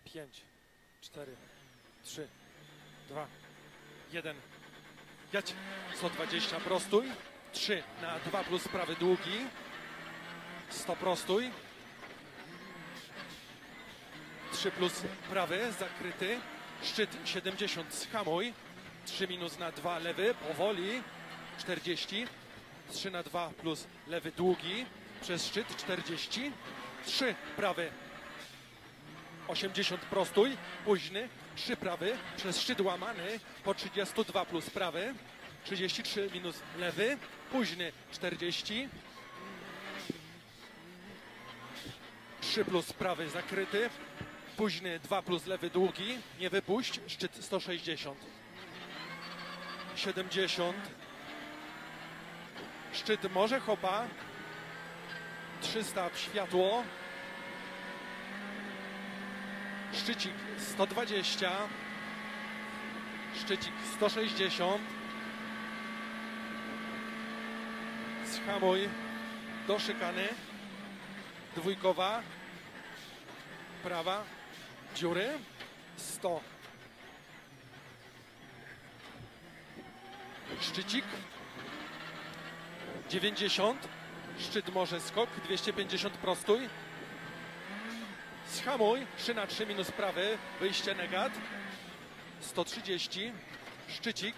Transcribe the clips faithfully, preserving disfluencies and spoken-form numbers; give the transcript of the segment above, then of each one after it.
pięć, cztery, trzy, dwa, jeden. Jadź. sto dwadzieścia prostój. trzy na dwa plus prawy długi. sto prostój. trzy plus prawy zakryty. Szczyt siedemdziesiąt, schamuj. trzy minus na dwa lewy, powoli. czterdzieści. trzy na dwa plus lewy długi. Przez szczyt czterdzieści. trzy prawy. osiemdziesiąt prostój. Późny. trzy prawy. Przez szczyt łamany. Po trzydzieści dwa plus prawy. trzydzieści trzy minus lewy. Późny czterdzieści. trzy plus prawy zakryty. Późny dwa plus lewy długi. Nie wypuść. Szczyt sto sześćdziesiąt. siedemdziesiąt. Szczyt może hopa. trzysta w światło. Szczycik sto dwadzieścia. Szczycik sto sześćdziesiąt. Schamuj do szykany. Dwójkowa. Prawa. Dziury. sto. Szczycik. dziewięćdziesiąt. Szczyt może skok. dwieście pięćdziesiąt prostój. Schamuj. trzy na trzy minus prawy. Wyjście negat. sto trzydzieści. Szczycik.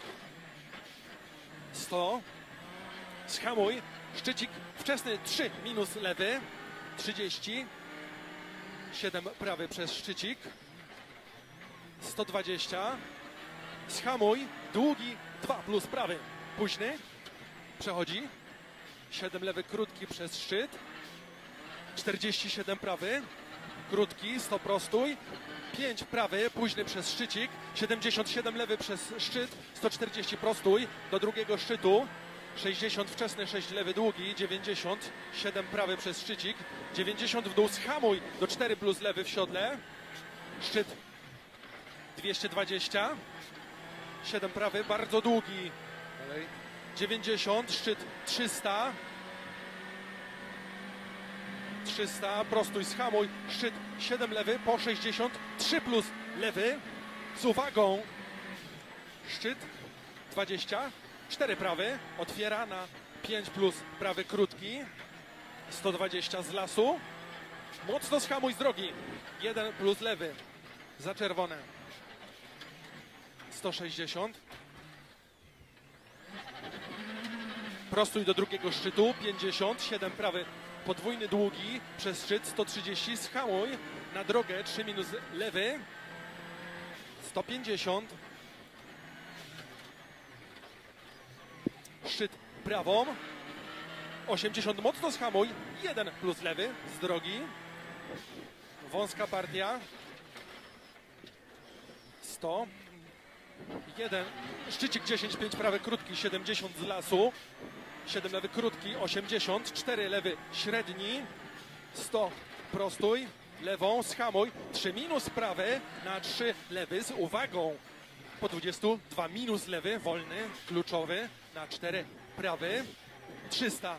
sto. Schamuj. Szczycik wczesny trzy minus lewy. trzydzieści. siedem prawy przez szczycik. sto dwadzieścia. Schamuj. Długi dwa plus prawy. Późny. Przechodzi. siedem lewy krótki przez szczyt. czterdzieści siedem prawy. Krótki. sto prostój. pięć prawy. Późny przez szczycik. siedemdziesiąt siedem lewy przez szczyt. sto czterdzieści prostój. Do drugiego szczytu. sześćdziesiąt wczesny, sześć lewy długi, dziewięćdziesiąt, siedem prawy przez szczycik, dziewięćdziesiąt w dół, schamuj do cztery plus lewy w siodle, szczyt dwieście dwadzieścia, siedem prawy, bardzo długi, dziewięćdziesiąt, szczyt trzysta, trzysta, prostój, schamuj, szczyt siedem lewy, po sześćdziesiąt, trzy plus lewy, z uwagą, szczyt dwadzieścia, cztery prawy, otwiera na pięć plus prawy krótki, sto dwadzieścia z lasu, mocno schamuj z drogi, jeden plus lewy, za czerwone, sto sześćdziesiąt, prostuj do drugiego szczytu, pięćdziesiąt, siedem prawy, podwójny długi, przez szczyt, sto trzydzieści, schamuj na drogę, trzy minus lewy, sto pięćdziesiąt, szczyt prawą, osiemdziesiąt, mocno schamuj, jeden plus lewy z drogi, wąska partia, sto, jeden, szczycik dziesięć, pięć prawy krótki, siedemdziesiąt z lasu, siedem lewy krótki, osiemdziesiąt, cztery lewy średni, sto prostój, lewą, schamuj, trzy minus prawy na trzy lewy z uwagą, po dwudziestu, dwa minus lewy, wolny, kluczowy, na cztery prawy, trzysta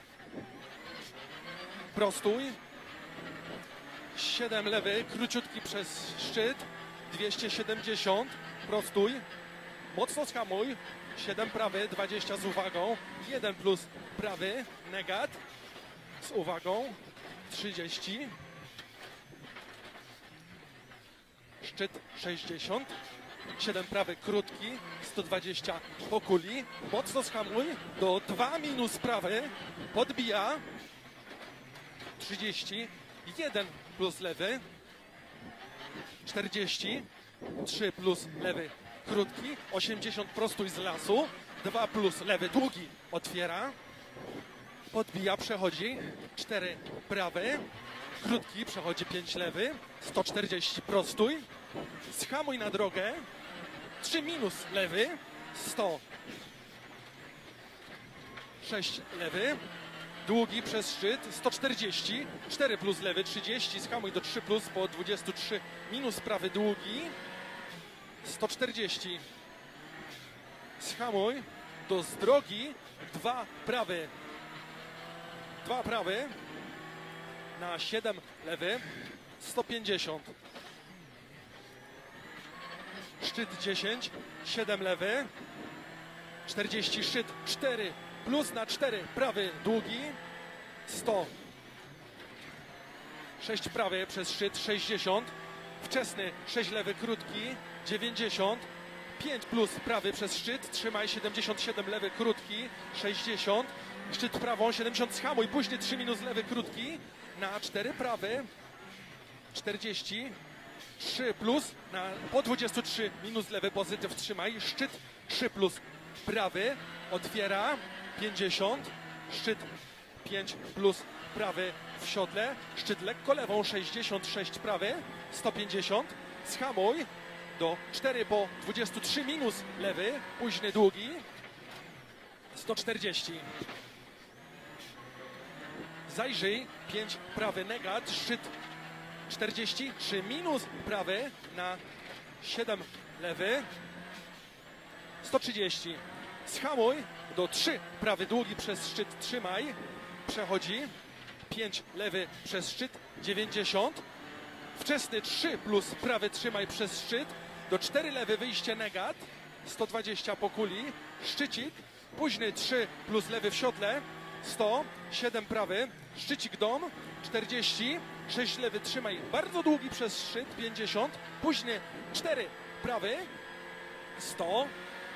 prostój, siedem lewy, króciutki przez szczyt, dwieście siedemdziesiąt, prostój, mocno schamuj, siedem prawy, dwadzieścia z uwagą, jeden plus prawy, negat, z uwagą, trzydzieści, szczyt sześćdziesiąt, siedem prawy krótki, sto dwadzieścia po kuli, mocno schamuj, do dwa minus prawy, podbija, trzydzieści, jeden plus lewy, czterdzieści, trzy plus lewy krótki, osiemdziesiąt prostój z lasu, dwa plus lewy długi, otwiera, podbija, przechodzi, cztery prawy, krótki, przechodzi pięć lewy, sto czterdzieści prostój, schamuj na drogę, trzy minus lewy, sto, sześć lewy, długi przez szczyt, sto czterdzieści, cztery plus lewy, trzydzieści, schamuj do trzy plus, po dwudziestu trzy minus prawy długi, sto czterdzieści, schamuj do z drogi, dwa prawy, dwa prawy, na siedem lewy, sto pięćdziesiąt. szczyt dziesięć, siedem lewy, czterdzieści szczyt, cztery plus na cztery prawy długi, sto, sześć prawy przez szczyt, sześćdziesiąt, wczesny sześć lewy krótki, dziewięćdziesiąt, pięć plus prawy przez szczyt, trzymaj, siedemdziesiąt siedem lewy krótki, sześćdziesiąt, szczyt prawą, siedemdziesiąt schamuj, później trzy minus lewy krótki, na cztery prawy, czterdzieści, trzy plus, na, po dwudziestu trzy minus lewy pozytyw, trzymaj, szczyt trzy plus prawy, otwiera, pięćdziesiąt, szczyt pięć plus prawy w siodle, szczyt lekko lewą, sześćdziesiąt sześć prawy, sto pięćdziesiąt, schamuj, do cztery po dwudziestu trzy minus lewy, późny długi, sto czterdzieści. Zajrzyj, pięć prawy negat, szczyt czterdzieści trzy minus prawy na siedem lewy, sto trzydzieści. Schamuj, do trzy prawy długi przez szczyt, trzymaj, przechodzi, pięć lewy przez szczyt, dziewięćdziesiąt, wczesny trzy plus prawy trzymaj przez szczyt, do cztery lewy wyjście negat, sto dwadzieścia po kuli, szczycik, późny trzy plus lewy w siodle, sto, siedem prawy, szczycik dom, czterdzieści, sześć lewy trzymaj, bardzo długi przez szczyt, pięćdziesiąt, późny cztery prawy, sto,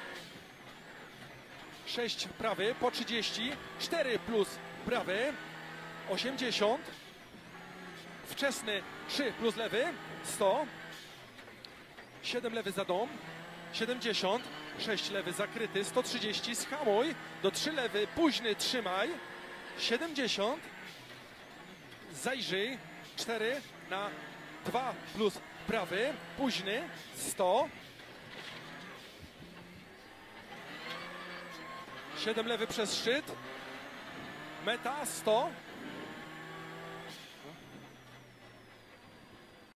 sześć prawy po trzydzieści, cztery plus prawy, osiemdziesiąt, wczesny trzy plus lewy, sto, siedem lewy za dom, siedemdziesiąt, sześć lewy zakryty, sto trzydzieści, schamuj, do trzy lewy, późny trzymaj, siedemdziesiąt, zajrzyj, cztery na dwa plus prawy, późny, sto, siedem lewy przez szczyt, meta, sto,